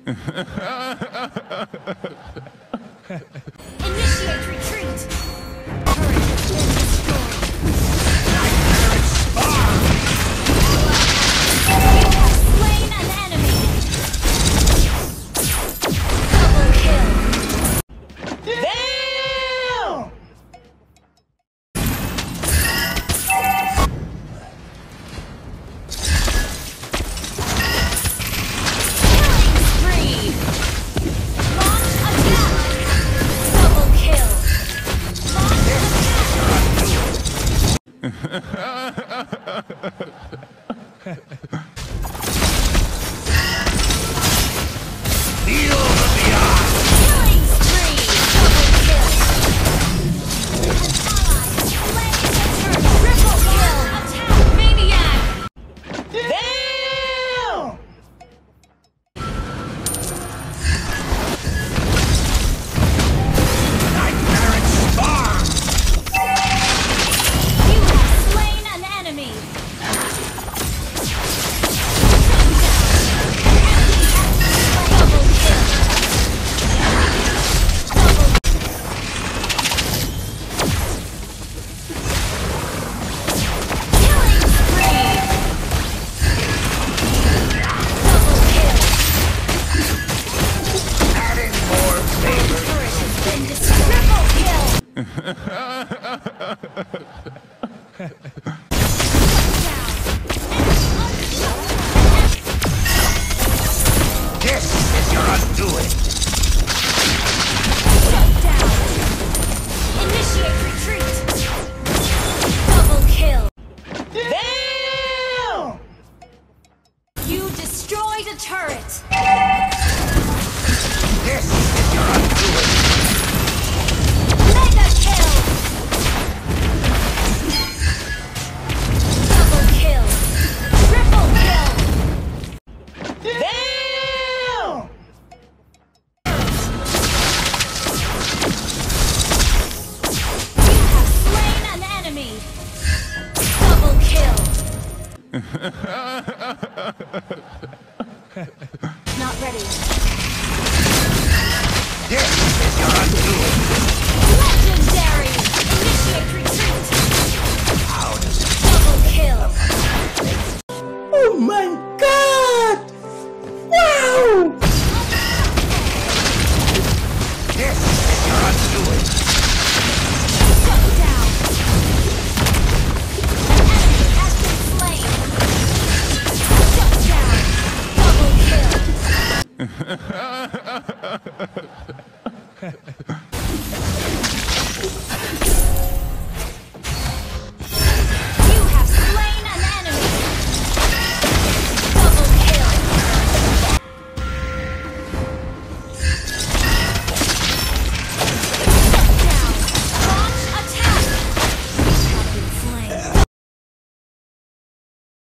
Initiate retreat! Turret has been destroyed. You have slain an enemy! Double kill! Damn! This is your undoing! Shut down! Initiate retreat! Double kill! Damn! You destroyed a turret! This is your undoing! Mega kill! Double kill! Triple kill! Damn! You have slain an enemy! Double kill! Not ready. This is your undoing!